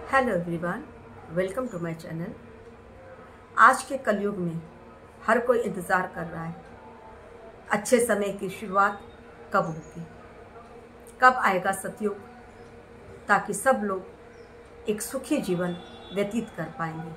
Hello everyone, welcome to my channel. आज के कलयुग में हर कोई इंतज़ार कर रहा है अच्छे समय की शुरुआत कब होगी, कब आएगा सतयुग, ताकि सब लोग एक सुखी जीवन व्यतीत कर पाएंगे।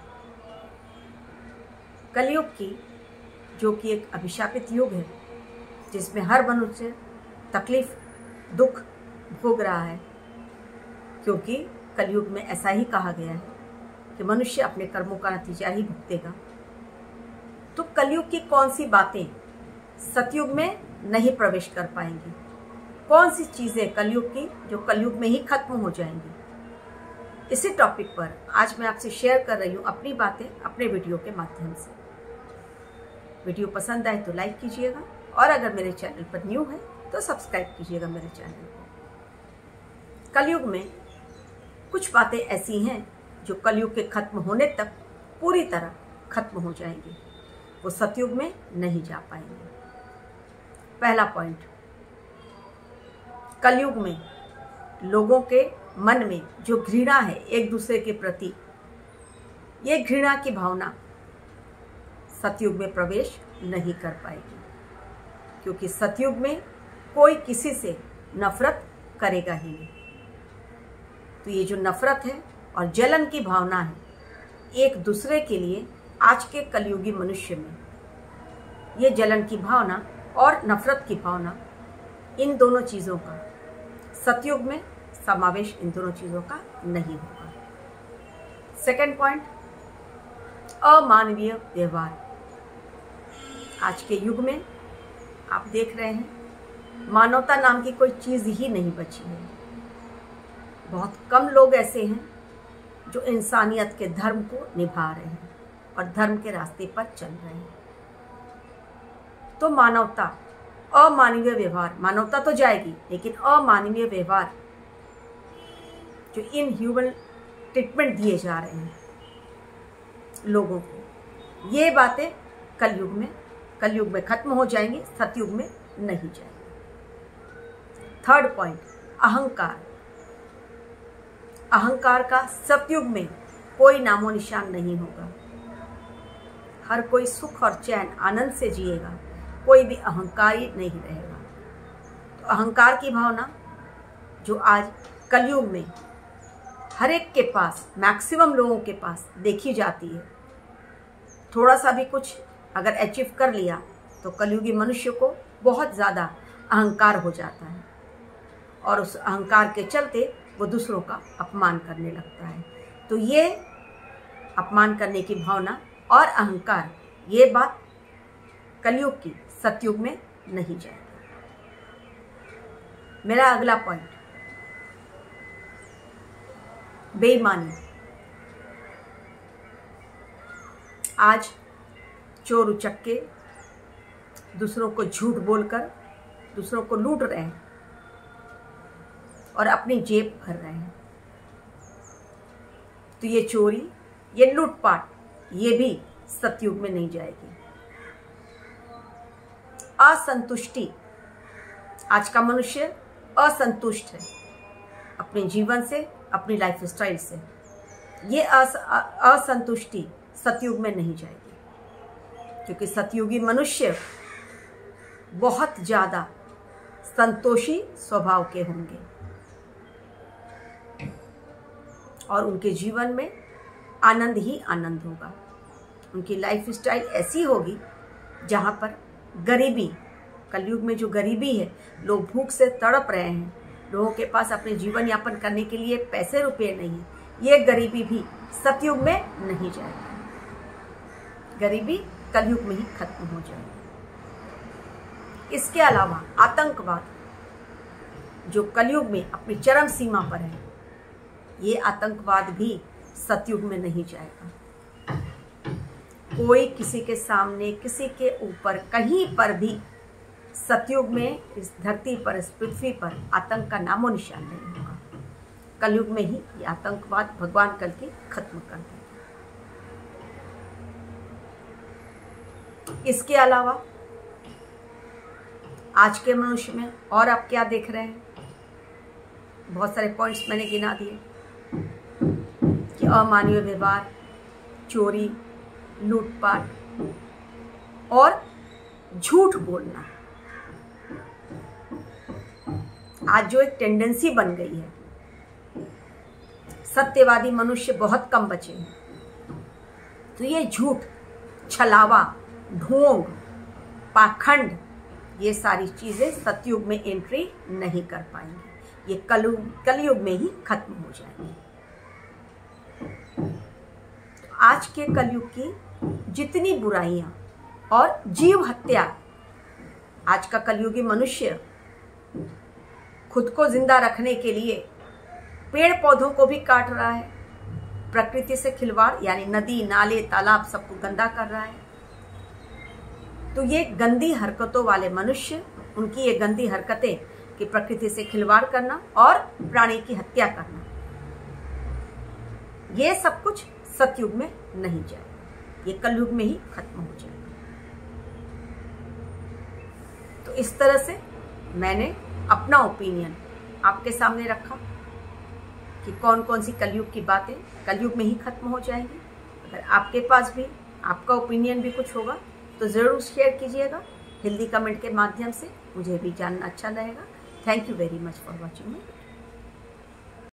कलयुग की जो कि एक अभिशापित युग है, जिसमें हर मनुष्य तकलीफ दुख भोग रहा है, क्योंकि कलयुग में ऐसा ही कहा गया है कि मनुष्य अपने कर्मों का नतीजा ही भुगतेगा। तो कलयुग की कौन सी बातें सतयुग में नहीं प्रवेश कर पाएंगी, कौन सी चीजें कलयुग की जो कलयुग में ही खत्म हो जाएंगी, इसी टॉपिक पर आज मैं आपसे शेयर कर रही हूँ अपनी बातें अपने वीडियो के माध्यम से। वीडियो पसंद आए तो लाइक कीजिएगा और अगर मेरे चैनल पर न्यू है तो सब्सक्राइब कीजिएगा मेरे चैनल को। कलयुग में कुछ बातें ऐसी हैं जो कलयुग के खत्म होने तक पूरी तरह खत्म हो जाएंगी, वो सतयुग में नहीं जा पाएंगे। पहला पॉइंट, कलयुग में लोगों के मन में जो घृणा है एक दूसरे के प्रति, ये घृणा की भावना सतयुग में प्रवेश नहीं कर पाएगी, क्योंकि सतयुग में कोई किसी से नफरत करेगा ही नहीं। तो ये जो नफरत है और जलन की भावना है एक दूसरे के लिए, आज के कलयुगी मनुष्य में ये जलन की भावना और नफरत की भावना, इन दोनों चीज़ों का सतयुग में समावेश इन दोनों चीज़ों का नहीं होगा। सेकंड पॉइंट, अमानवीय व्यवहार। आज के युग में आप देख रहे हैं मानवता नाम की कोई चीज़ ही नहीं बची है। बहुत कम लोग ऐसे हैं जो इंसानियत के धर्म को निभा रहे हैं और धर्म के रास्ते पर चल रहे हैं। तो मानवता, अमानवीय व्यवहार, मानवता तो जाएगी लेकिन अमानवीय व्यवहार, जो इनह्यूमन ट्रीटमेंट दिए जा रहे हैं लोगों को, ये बातें कलयुग में खत्म हो जाएंगी, सतयुग में नहीं जाएंगी। थर्ड पॉइंट, अहंकार। अहंकार का सतयुग में कोई नामो निशान नहीं होगा। हर कोई सुख और चैन आनंद से जिएगा, कोई भी अहंकारी नहीं रहेगा। तो अहंकार की भावना जो आज कलयुग में हर एक के पास, मैक्सिमम लोगों के पास देखी जाती है, थोड़ा सा भी कुछ अगर अचीव कर लिया तो कलयुगी मनुष्य को बहुत ज़्यादा अहंकार हो जाता है और उस अहंकार के चलते वो दूसरों का अपमान करने लगता है। तो ये अपमान करने की भावना और अहंकार, ये बात कलयुग की सतयुग में नहीं जाएगी। मेरा अगला पॉइंट, बेईमानी। आज चोर उचक्के दूसरों को झूठ बोलकर दूसरों को लूट रहे हैं और अपनी जेब भर रहे हैं। तो ये चोरी, ये लूटपाट, ये भी सतयुग में नहीं जाएगी। असंतुष्टि। आज का मनुष्य असंतुष्ट है अपने जीवन से, अपनी लाइफ स्टाइल से। ये असंतुष्टि सतयुग में नहीं जाएगी, क्योंकि सतयुगी मनुष्य बहुत ज़्यादा संतोषी स्वभाव के होंगे और उनके जीवन में आनंद ही आनंद होगा। उनकी लाइफ स्टाइल ऐसी होगी जहाँ पर गरीबी, कलयुग में जो गरीबी है, लोग भूख से तड़प रहे हैं, लोगों के पास अपने जीवन यापन करने के लिए पैसे रुपए नहीं है, ये गरीबी भी सतयुग में नहीं जाएगी। गरीबी कलयुग में ही खत्म हो जाएगी। इसके अलावा आतंकवाद, जो कलयुग में अपनी चरम सीमा पर है, ये आतंकवाद भी सतयुग में नहीं जाएगा। कोई किसी के सामने, किसी के ऊपर, कहीं पर भी सतयुग में इस धरती पर, इस पृथ्वी पर आतंक का नामो निशान नहीं होगा। कलयुग में ही ये आतंकवाद भगवान कल के खत्म कर देंगे। इसके अलावा आज के मनुष्य में और आप क्या देख रहे हैं, बहुत सारे पॉइंट्स मैंने गिना दिए। अमानवीय व्यवहार, चोरी, लूटपाट और झूठ बोलना आज जो एक टेंडेंसी बन गई है। सत्यवादी मनुष्य बहुत कम बचे हैं। तो ये झूठ, छलावा, ढोंग, पाखंड, ये सारी चीजें सतयुग में एंट्री नहीं कर पाएंगी। ये कलयुग में ही खत्म हो जाएंगी। आज के कलयुग की जितनी बुराइयां और जीव हत्या, आज का कलयुगी मनुष्य खुद को जिंदा रखने के लिए पेड़ पौधों को भी काट रहा है, प्रकृति से खिलवाड़, यानी नदी, नाले, तालाब सबको गंदा कर रहा है। तो ये गंदी हरकतों वाले मनुष्य, उनकी ये गंदी हरकतें कि प्रकृति से खिलवाड़ करना और प्राणी की हत्या करना, ये सब कुछ सतयुग में नहीं जाएगा, ये कलयुग में ही खत्म हो जाएगा। तो इस तरह से मैंने अपना ओपिनियन आपके सामने रखा कि कौन कौन सी कलयुग की बातें कलयुग में ही खत्म हो जाएंगी। अगर आपके पास भी आपका ओपिनियन भी कुछ होगा तो ज़रूर शेयर कीजिएगा हिंदी कमेंट के माध्यम से, मुझे भी जानना अच्छा लगेगा। Thank you very much for watching me.